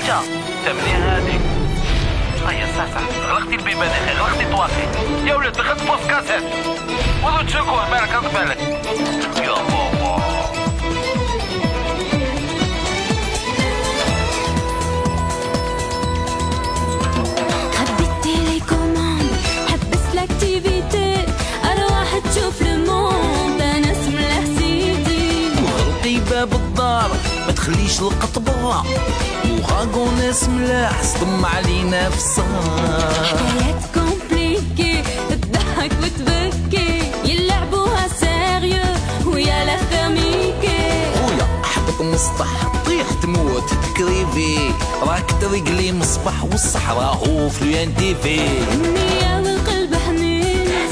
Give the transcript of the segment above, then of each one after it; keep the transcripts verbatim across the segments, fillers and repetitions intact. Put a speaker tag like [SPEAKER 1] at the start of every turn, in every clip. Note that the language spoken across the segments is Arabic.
[SPEAKER 1] انت تمني هذيك هيا صح صح غلقتي البيبان يا اخي غلقتي الطواقي يا ولد دخلت بوست كاسيت وضو تشكوه بالك رد بالك يا بابا
[SPEAKER 2] تشوف الموند انا اسم سيدي
[SPEAKER 1] وغلقي باب الدار ما تخليش القطبه وغاكون ناس ملاح صدم علينا في الصغار
[SPEAKER 2] حكايات كومبليكي تضحك وتبكي يلعبوها سيريو ويا لا فيرميكي
[SPEAKER 1] خويا حبك مسطح طيح تموت تكريفي راك ترقلي مصباح والصحراء هو في ان تي في
[SPEAKER 2] النية والقلب حنين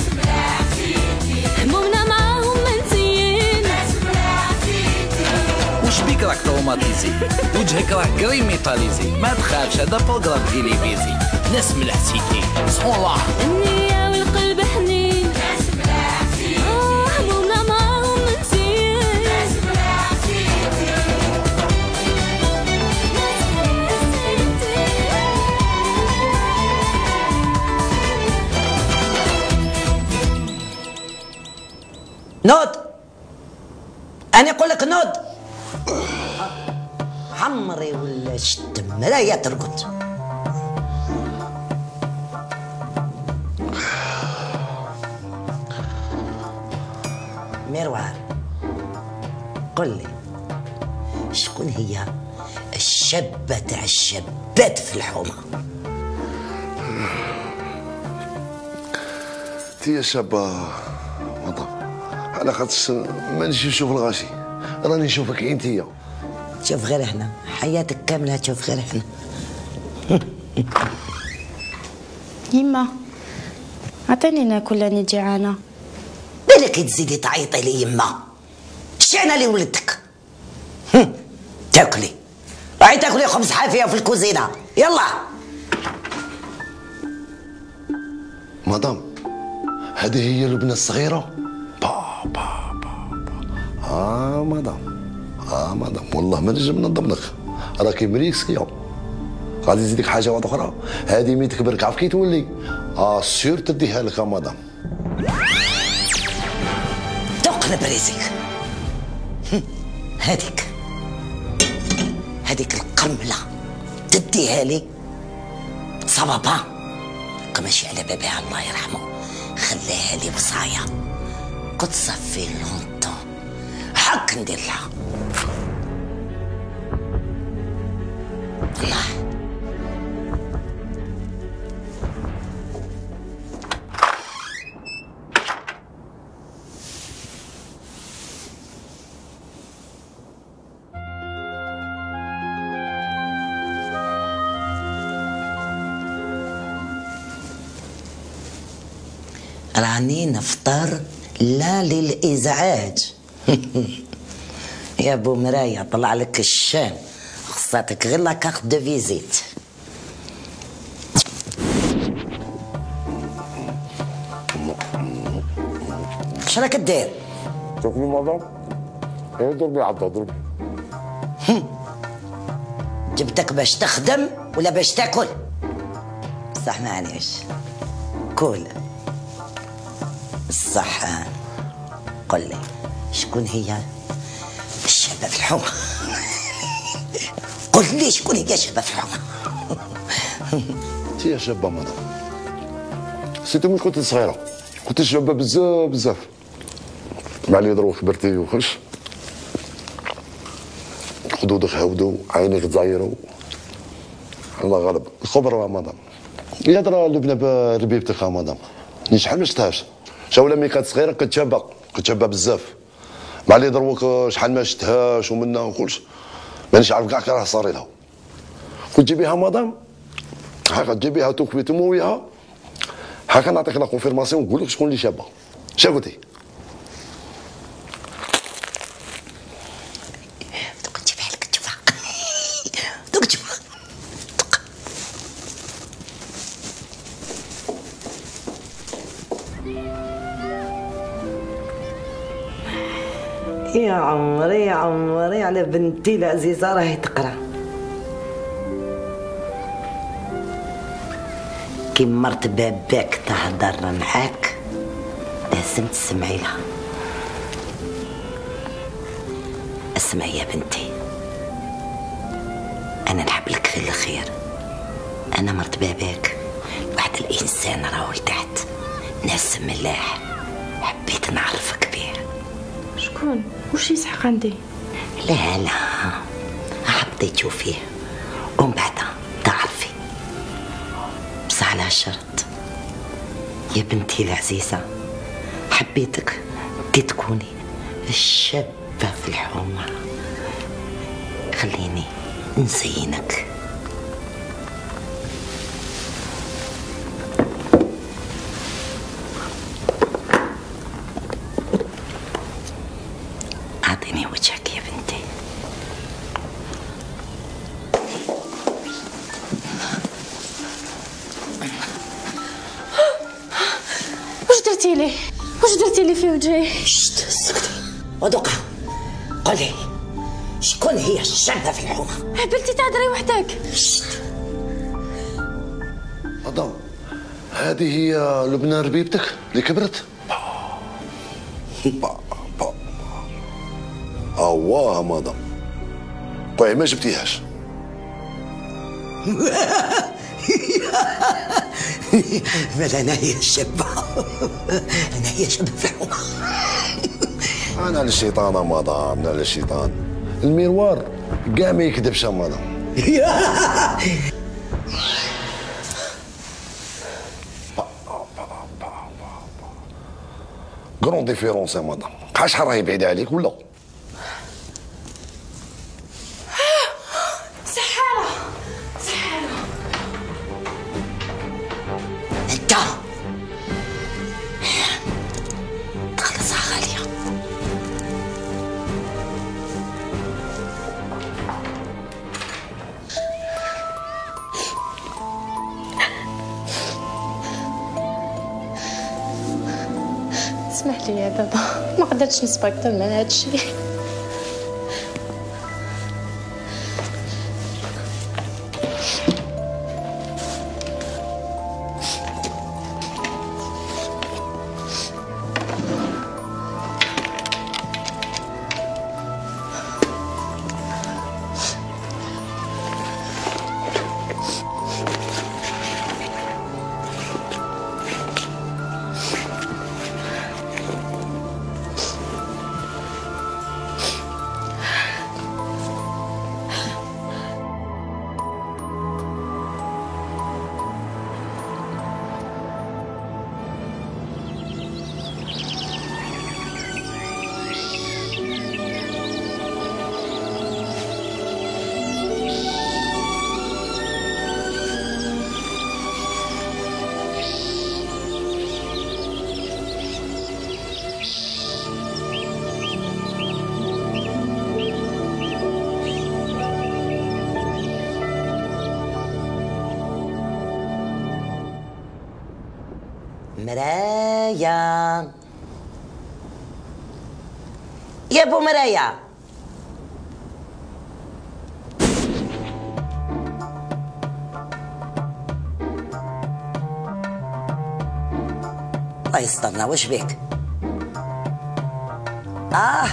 [SPEAKER 1] وش بيك راك تروماتيزي وجهك راه كريم ميتاليزي ما تخافش هذا بروغرام تيليفزي ناس ملح سيدي سبحان الله
[SPEAKER 2] النية والقلب حنين ناس ملاح سيدي همومنا معاهم منسيين ناس ملاح سيدي
[SPEAKER 3] نوض أنا أقول لك نوض عمري ولا شد مرايا ترقد مروان قل لي شكون هي الشابة تاع الشابات في الحومة؟
[SPEAKER 4] هي شابة مضى على خاطرش مانيش نشوف الغاشي راني نشوفك انتيا
[SPEAKER 3] تشوف غير احنا حياتك كاملة تشوف غير احنا
[SPEAKER 5] يما عطيني ناكل راني جيعانة
[SPEAKER 3] بالك تزيدي تعيطي لي يما شعنا لي ولدك تاكلي راهي تاكلي خبز حافية في الكوزينة يلا
[SPEAKER 4] مدام هذه هي البنة الصغيرة با با با با اه مدام اه مدام والله ما نجم ننضم لك راكي مريكسيه غادي نزيدك حاجه واحده اخرى هذه مي تكبر كعرف كي تولي اه سير تديها لك مدام
[SPEAKER 3] تقلب رزقك هذيك هذيك القرمله تديها لي صبابا ماشي على بابها الله يرحمه خليها لي وصايه قد صفي لونطون حق ندير لها الله راني نفطر لا للإزعاج يا بو مرايا طلع لك الشام خصاتك غير لا كارت دو فيزيت اش راك دير؟
[SPEAKER 4] شوفني مدام ايه ضربي عبد ضربي
[SPEAKER 3] جبتك باش تخدم ولا باش تاكل؟ صح معليش كول الصحة قل لي شكون هي الشابة في الحومة؟ قل لي شكون هي الشابة في الحومة؟
[SPEAKER 4] هي شابة مدام سيتي مش كنت صغيرة كنت شابة بزاف بزاف مع اللي يضربوا كبرتي وخش خدودك هودو عينيك تزايرو الله غالب الخبرة مدام يهضر لبنى بربيبتك مدام شحال ما شفتهاش شاولا ملي كانت صغيره كانت شابه كانت شابه بزاف مع اللي ضروك شحال ما شفتهاش ومنها وكلش مانيش عارف كاع كي راه صاري لها كنت تجيبيها مدام هاكا تجيبيها توكبي تمويها هاكا نعطيك لا كونفيرماسيون ونقول لك شكون اللي شابه شا قلتي
[SPEAKER 3] دوك نجيبها لك تشوفها دوك تشوفها يا عمري يا عمري على بنتي العزيزة راهي تقرا كي مرت باباك تهضر معاك لازم تسمعي لها. اسمعي يا بنتي، انا نحب لك غير الخير. انا مرت باباك واحد الانسان راهو لتحت، ناس ملاح، حبيت نعرفك بيه.
[SPEAKER 5] شكون؟ وش يسحق عندي؟
[SPEAKER 3] لا لا حبيت تشوفيه ومن بعدها تعرفي، بصح على شرط يا بنتي العزيزة، حبيتك انتي تكوني الشابة في الحومة. خليني نزينك. أعطيني وجهك يا بنتي.
[SPEAKER 5] وش درتي لي؟ وش درتي لي في وجهي؟
[SPEAKER 3] شت سكتي ودقة. قولي شكون هي الشابة في الحومة؟
[SPEAKER 5] هبلتي تهدري وحدك.
[SPEAKER 3] شت.
[SPEAKER 4] مدام هذه هي لبنى ربيبتك اللي كبرت؟ با با اواه مدام، قوي ما جبتيهاش.
[SPEAKER 3] مالا انا هي الشابة، انا هي شابة في الحومة.
[SPEAKER 4] انا للشيطان يا مدام، انا للشيطان. الميروار كاع ما يكذبش يا مدام. كرون ديفيرونس يا مدام، بقى شحال راهي بعيدة عليك ولا؟
[SPEAKER 5] سحارة سحارة.
[SPEAKER 3] انت تخلصها غالية.
[SPEAKER 5] اسمح لي يا بابا، ما قدرتش نصبر اكثر من هذا الشيء.
[SPEAKER 3] مرايا يا ابو مرايا، الله يسترنا. واش بيك؟ اه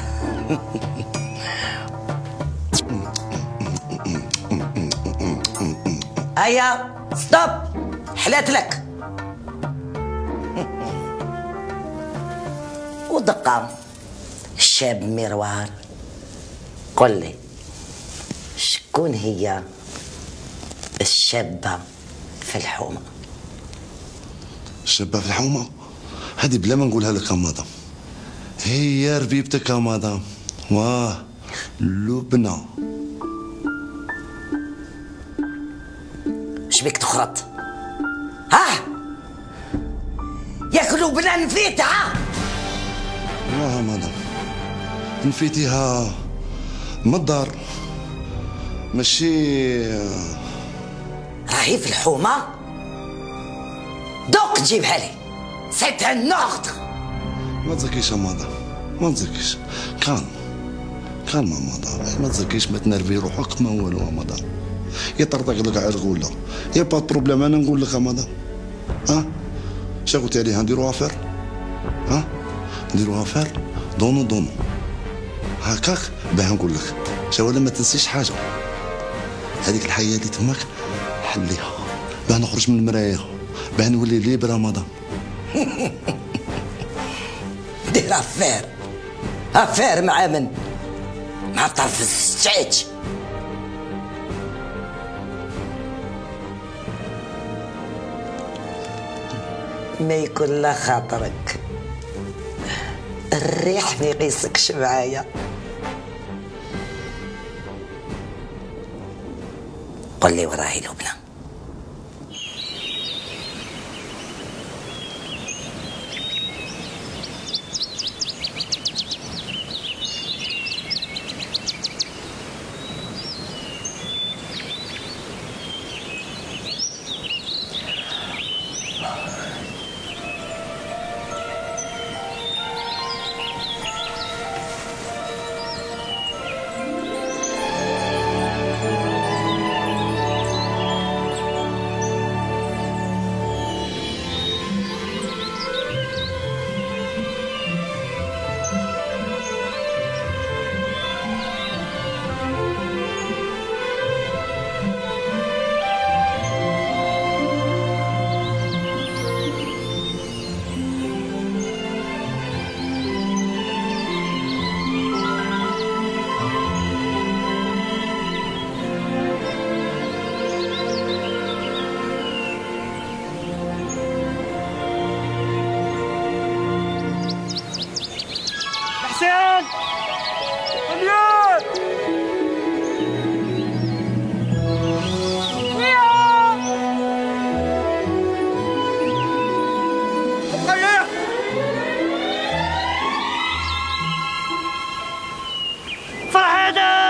[SPEAKER 3] هيا ستوب، حلات لك. ودقة الشاب مروار، قل لي شكون هي الشابة في الحومة؟
[SPEAKER 4] الشابة في الحومة هذه بلا ما نقولها لك يا مدام، هي ربيبتك يا مدام. واه لبنى.
[SPEAKER 3] شبيك تخرط؟ ها ياك لبنى نفيتها؟
[SPEAKER 4] واه مدام نفيتيها من الدار، ماشي
[SPEAKER 3] راهي في الحومة. دوك تجيبها لي، سيت ان اوردر.
[SPEAKER 4] ما تزكيش يا مدام، ما تزكيش. كالم كالم يا مدام، ما تزكيش، ما تنرفي روحك، ما والو يا مدام. يطرطق لك عرقوله، يا با بروبليم. انا نقول لك يا مدام ها شا قلت عليها نديروها فير ها نديروها فير دونو دونو هكاك باه نقول لك شا ولا ما تنسيش حاجه هذيك الحياه اللي تماك حليها باه نخرج من المرايه باه نولي ليبر مدام.
[SPEAKER 3] دير افير افير مع من؟ مع طرف السجاج. ما يكون لا خاطرك الريح ما يقيسكش معايا. قل لي وراهي لبنى.
[SPEAKER 6] حسين مليون مليون فرحانة.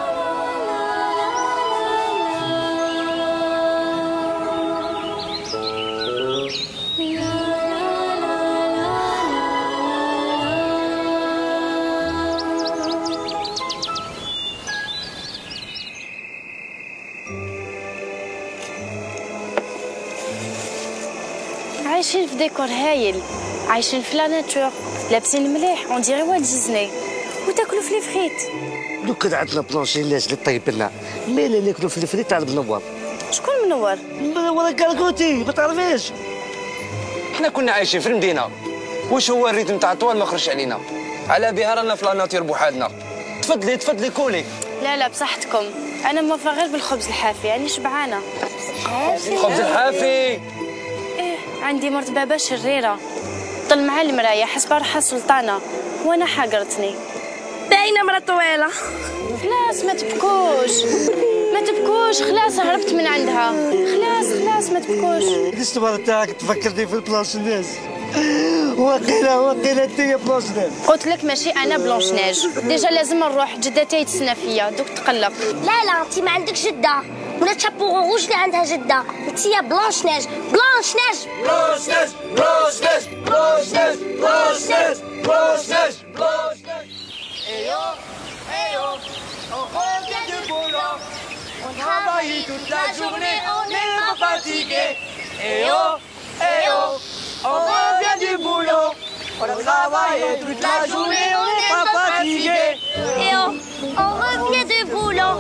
[SPEAKER 5] عايشين في ديكور هايل، عايشين في لا ناتور، لابسين مليح اون ديري والت ديزني وتاكلوا في لي فريت.
[SPEAKER 7] لو كان عندنا بلونشيلاج اللي طيب لنا مالا ناكلوا في الفريت تاع المنور.
[SPEAKER 5] شكون منور؟
[SPEAKER 7] منور كالكوتي ما تعرفيش.
[SPEAKER 8] حنا كنا عايشين في المدينه واش هو الريتم تاع طوال ما خرجش علينا على بها رانا في لا ناتور بوحدنا.
[SPEAKER 7] تفضلي تفضلي كولي.
[SPEAKER 5] لا لا بصحتكم انا موافقه غير بالخبز الحافي يعني شبعانه.
[SPEAKER 8] الخبز الحافي
[SPEAKER 5] ايه عندي مرت بابا شريره طل مع المرايه حسب روحها سلطانه وانا حاقرتني باينه مرة طويله. خلاص ما تبكوش ما تبكوش خلاص هربت من عندها خلاص خلاص ما تبكوش.
[SPEAKER 7] الاستمارة تاعك تفكرني في البلانش الناس. وقيله وقيله انت بلانش ناس.
[SPEAKER 5] قلت لك ماشي انا بلونش ناج ديجا لازم نروح جدتي تسنى فيا دوك تقلق.
[SPEAKER 9] لا لا انت ما عندك جده ولا شابو روج اللي عندها جده انت يا بلانش ناج بلانش ناج
[SPEAKER 6] بلانش ناج بلانش ناج بلانش ناج بلانش ناج بلانش ناج بلانش ناج. ايو ايو on revient du boulot on travaille toute la journée on n'est pas fatigué. Eyo eyo on revient du boulot on travaille toute la journée on n'est pas fatigué.
[SPEAKER 9] Eyo on revient du boulot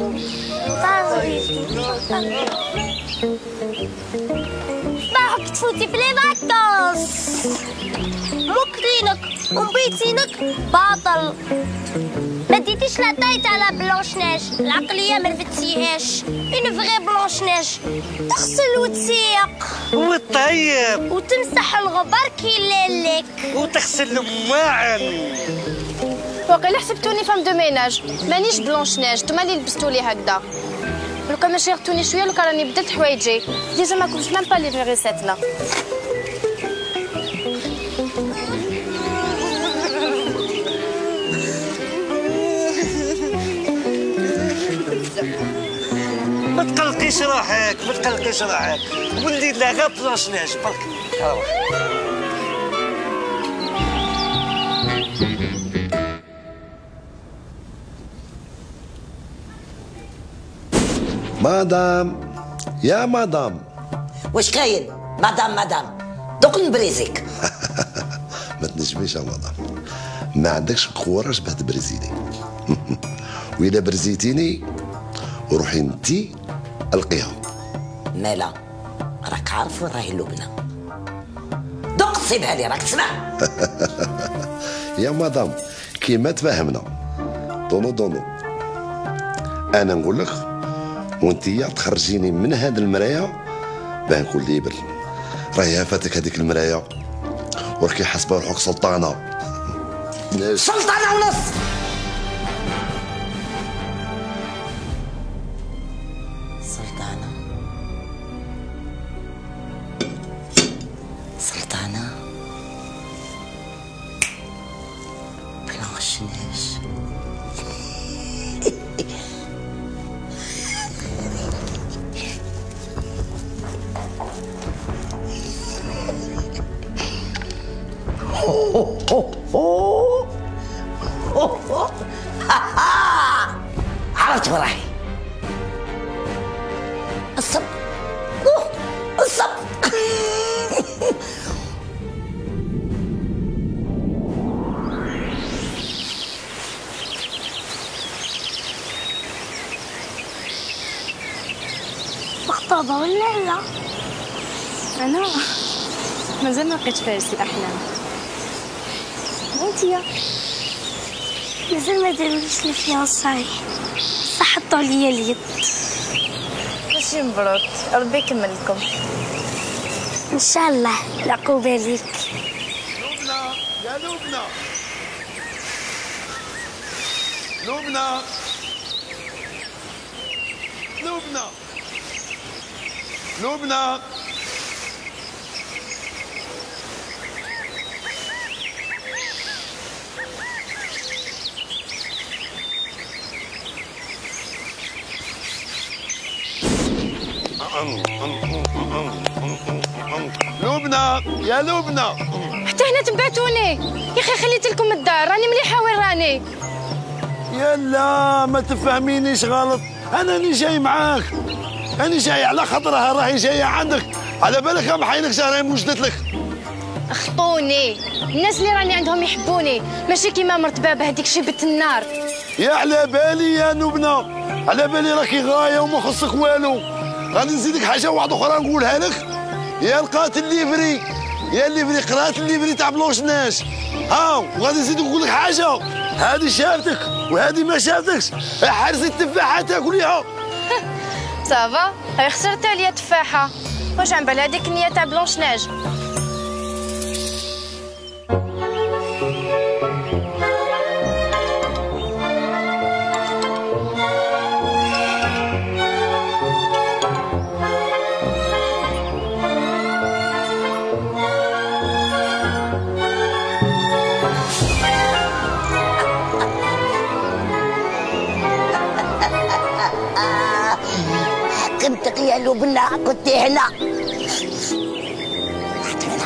[SPEAKER 9] صباحك تفوتي في لي فاكونس مكرينك ومبيتينك باطل ما ديتيش لا طايت على بلونش ناج العقليه ما نفتيهاش اون فغي بلونش ناج تغسل وتسيق
[SPEAKER 7] وتطيب
[SPEAKER 9] وتمسح الغبار كي لك
[SPEAKER 7] وتغسل المواعن.
[SPEAKER 5] وقيلا حسبتوني فام دو ميناج مانيش بلونش ناج نتوما اللي لبستولي هكذا. لو كان ماشي غتوني شويه لو كان راني بدلت حوايجي ديجا ما كنتش ميم با لي فيغيساتنا.
[SPEAKER 7] ما تقلقيش روحك ما تقلقيش روحك ولي لا غير بلانش ناج برك.
[SPEAKER 4] مدام يا مدام
[SPEAKER 3] واش كاين؟ مدام مدام دوك نبريزيك.
[SPEAKER 4] ما تنجميش يا مدام، ما عندكش كوراج باه تبريزيني. وإلا برزيتيني روحي انتي القيها.
[SPEAKER 3] مالا راك عارف وين راهي لبنى، دوك سيبها لي راك تسمع.
[SPEAKER 4] يا مدام كيما تفاهمنا، دونو دونو انا نقول لك وانتي تخرجيني من هاد المرايه باه نكون ليبر. راهي فاتك هذيك المرايه وراكي حاسبه روحك سلطانه.
[SPEAKER 3] سلطانه ونص. سلطانه سلطانه بلانش نيش. عرفت وين راهي. الصب الصب.
[SPEAKER 9] مخطوبة ولا لا؟
[SPEAKER 5] انا مازال ما لقيت فارس الاحلام. وانتيا
[SPEAKER 9] مازال ما داروش لي فيها صحيح، صح حطوا عليا اليد.
[SPEAKER 5] ماشي مبروك، ربي يكمل لكم
[SPEAKER 9] ان شاء الله. العقوبة ليك.
[SPEAKER 4] لبنى يا لبنى، لبنى لبنى لبنى. لبنى يا لبنى.
[SPEAKER 5] حتى هنا تبعتوني يا اخي، خليت لكم الدار راني مليحه وين راني.
[SPEAKER 10] يلا ما تفهمينيش غلط، انا اللي جاي معاك، انا جاي على خاطرها راهي جايه عندك، على بالك ما حينكش راهي وجدت لك.
[SPEAKER 5] اخطوني الناس اللي راني عندهم يحبوني، ماشي كيما مرت بابا هذيك شبت النار.
[SPEAKER 10] يا على بالي يا لبنى، على بالي راكي غايه وما خصك والو. غادي نزيدك حاجه واحده اخرى نقولها لك، يا لقات الليفري، يا الليفري قرات الليفري تاع بلوشناش. ها وغادي نزيد نقول لك حاجه، هذه شافتك وهذه ما شافتكش، حرزي التفاحه تاكليها.
[SPEAKER 5] صافا هاي خسرت عليا تفاحه، واش عم بال هذيك النيه تاع بلونشناج.
[SPEAKER 3] حكمتك يا لبنى، كنت هنا. رحت هنا.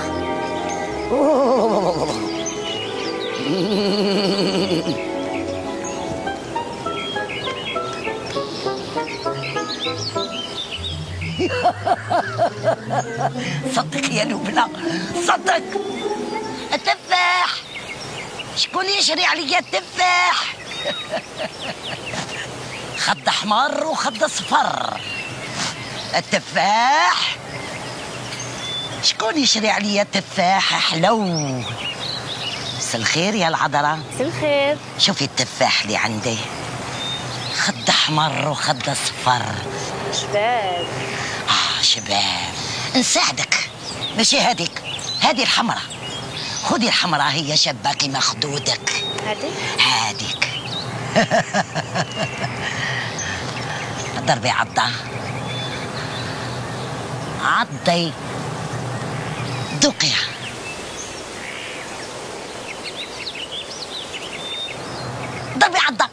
[SPEAKER 3] صدق يا لبنى، صدق. التفاح، شكون يشري عليا التفاح؟ خد احمر وخد اصفر. التفاح، شكون يشري عليا التفاح حلو؟ مسا الخير يا العذراء.
[SPEAKER 5] مسا الخير.
[SPEAKER 3] شوفي التفاح اللي عندي، خد احمر وخد اصفر.
[SPEAKER 5] شباب.
[SPEAKER 3] اه شباب، نساعدك. ماشي هذيك، هذه الحمراء. خذي الحمراء، هي شابه كيما خدودك.
[SPEAKER 5] هذيك؟
[SPEAKER 3] هذيك. ضربي عضة، عضي، ذوقيها. ضربي عضة.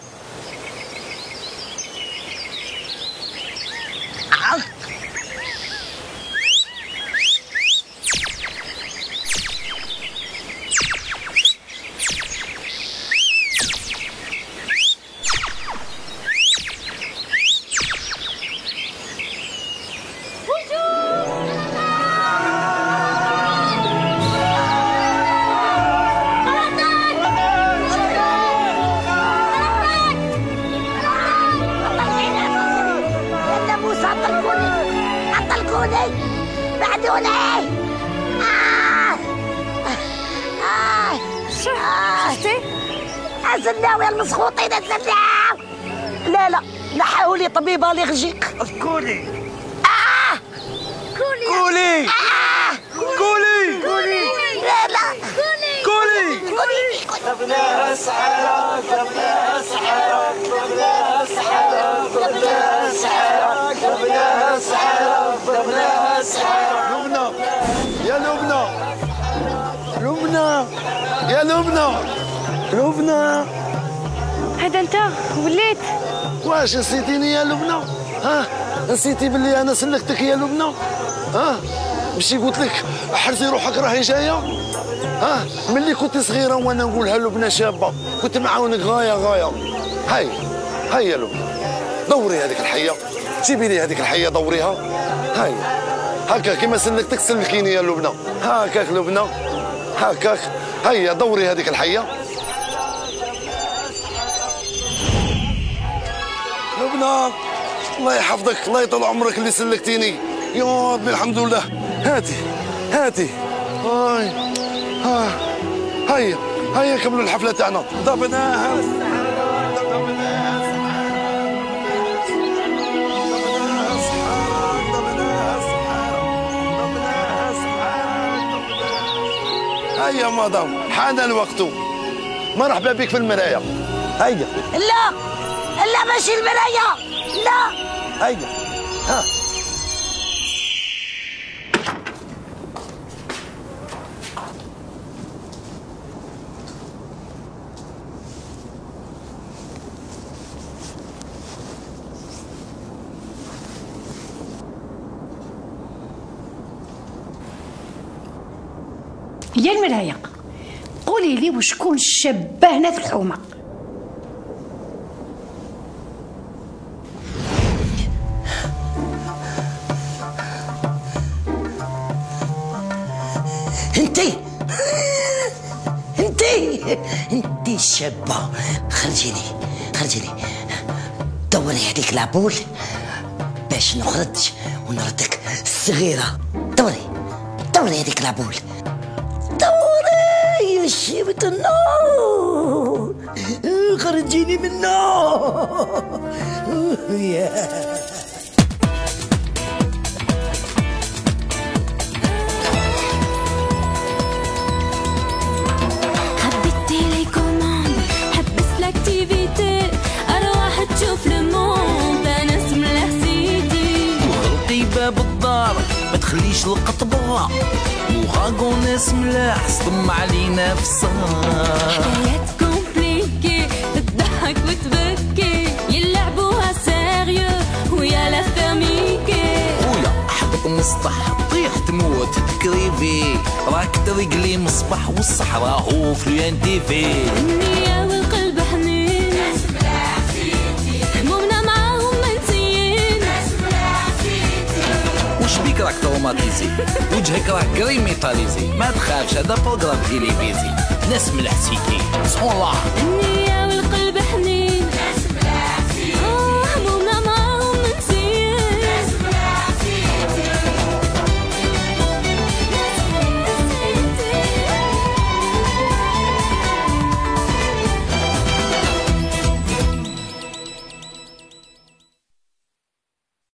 [SPEAKER 3] عض. بعدوني. آه آه
[SPEAKER 5] شفتي؟
[SPEAKER 3] الزلاوي المسخوطين الزلاو. لا لا نحاول لي طبيبه اللي يغجيك.
[SPEAKER 7] كولي
[SPEAKER 3] آه
[SPEAKER 9] كولي
[SPEAKER 7] كولي
[SPEAKER 3] آه
[SPEAKER 7] كولي
[SPEAKER 3] كولي. لا لا
[SPEAKER 7] كولي
[SPEAKER 3] كولي.
[SPEAKER 6] ضربناها سحرة ضربناها سحرة ضربناها سحرة ضربناها سحرة ضربناها سحرة ضربناها سحرة.
[SPEAKER 10] لبنى يا لبنى لبنى يا لبنى لبنى.
[SPEAKER 5] هذا انت وليت.
[SPEAKER 10] واش نسيتيني يا لبنى؟ ها نسيتي باللي انا سلكتك يا لبنى؟ ها مشي قلت لك حرزي روحك راهي جايه. ها ملي كنت صغيره وانا نقولها لبنى شابه كنت معاونك غايه غايه. هاي هاي يا لبنى دوري هذيك الحيه، جيبي لي هذيك الحيه دوريها. هاي هكا كيما سلكتك سلكيني يا لبنى. هكاك لبنى هكاك. هيا دوري هذيك الحيه. لبنى الله يحفظك الله يطول عمرك اللي سلكتيني يا ربي الحمد لله. هاتي هاتي. هاي ها هيا هيا كملوا الحفله تاعنا. ضربناها هيا مدام حان الوقت. مرحبا بك في المرايه. هيا.
[SPEAKER 3] لا لا ماشي المرايه لا.
[SPEAKER 10] هيا ها.
[SPEAKER 11] يا المراية قولي لي وشكون الشابة هنا في الحومة؟
[SPEAKER 3] انتي انتي انتي الشابة. خرجيني خرجيني دوري هذيك العبول باش نخرج ونردك الصغيرة. دوري دوري هذيك العبول دوري يا شيبة النار. خرجيني من النار يا
[SPEAKER 2] تشوف الموند انا اسم سيدي.
[SPEAKER 1] وغلقي باب الدار ما تخليش القط برا وغاقو ناس ملاح صدم علينا في الصغار.
[SPEAKER 2] حكايات كومبليكي تضحك وتبكي يلعبوها سيريو ويا لا فاميكي.
[SPEAKER 1] ويا حبط مسطح طيح تموت تكريفي راك ترقلي مصبح والصحراء هو في الان تي في.
[SPEAKER 2] النية والقلب حنين
[SPEAKER 1] بيك راك تروماتيزي وجهك راه كريميتاليزي. ما تخافش هذا بروغرام تيليفيزي ناس ملح سيكي بسم الله.